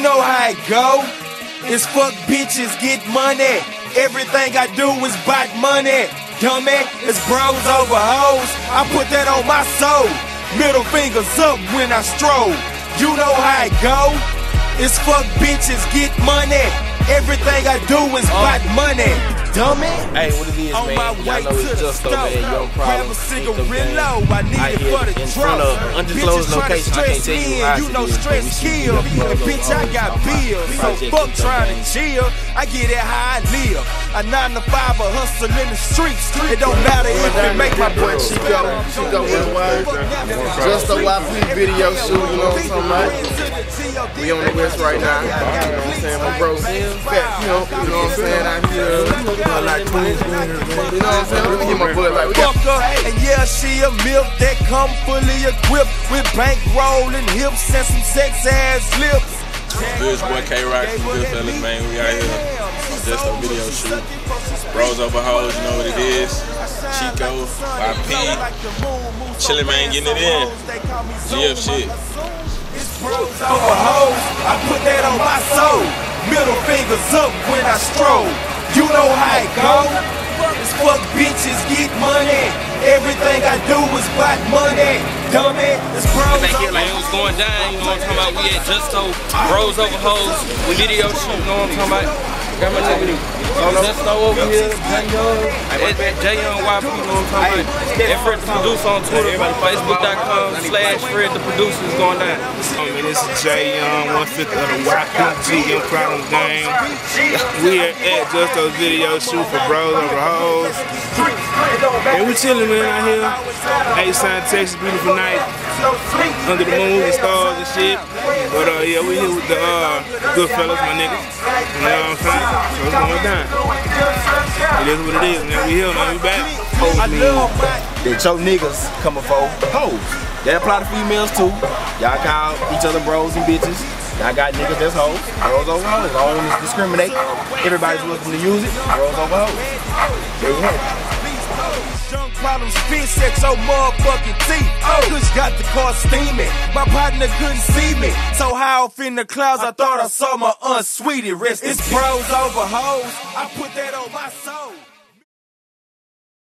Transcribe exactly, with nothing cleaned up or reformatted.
You know how it go. It's fuck bitches, get money. Everything I do is about money. Dummy, it's bros over hoes. I put that on my soul. Middle fingers up when I stroll. You know how it go. It's fuck bitches, get money. Everything I do is about money. Dummy. Hey, what it is, on man? my way Y'all know it's to just the over stove. there, Young Grab Problem. a cigarillo, I need it for the in front of truck. undisclosed Bitches try to location. I can't stress tell you me who in, you know stress kill. Bitch, I got bills, so fuck trying to chill. I get it how I live. A nine to five, a hustle in the streets. It don't matter if it make my boy Chico, Chico worldwide. Just a Y P video shoot, you know what I'm talking about? We on the west right now. You know what I'm saying? My bro, fat, you know, you know what I'm saying? Out here, like Queens, you know what I'm saying? Let me get my boy like we got. And yeah, she a milk that come fully equipped with bankroll and hips and some sex ass lips. This boy K Rock from Goodfellaz, man. We out here on just a video shoot. Bros over hoes, you know what it is. Chico, Y P, chillin', man, getting it in. G F shit. Bros over hoes, I put that on my soul. Middle fingers up when I stroll. You know how it go. It's fuck bitches, get money. Everything I do is about money. Dummy, it's bros back here over like it was going down, you know what I'm talking about? We at Justo, Bros over hoes, we video shoot, you know what I'm talking about? Got my nigga Justo over here, J Young, J Young Y P, you know what I'm talking about? And Fred the Producer on Twitter, Facebook dot com slash Fred the Producer is going down. I mean, this is J Young, one fifth of the Y P G Young Problem Gang. We are at Justo's video shoot for Bros over hoes. And we chillin', man, out here. A-Sign, Texas, beautiful night. Under the moon with stars and shit. But uh, yeah, we here with the uh, Goodfellaz, my niggas. You know what I'm saying? So it's going down. It is what it is, man. We here, man. We back. Hoes mean that your niggas coming for hoes. That apply to females too. Y'all call each other bros and bitches. Y'all got niggas that's hoes. Bros over hoes. I don't want to discriminate. Everybody's welcome to use it. Bros over hoes. There you have it. Young Problems, fish at your motherfucking teeth. Oh, Kush got the car steaming. My partner couldn't see me. So high off in the clouds, I thought I saw my unsweetie wrist. It's bros over hoes. I put that on my soul.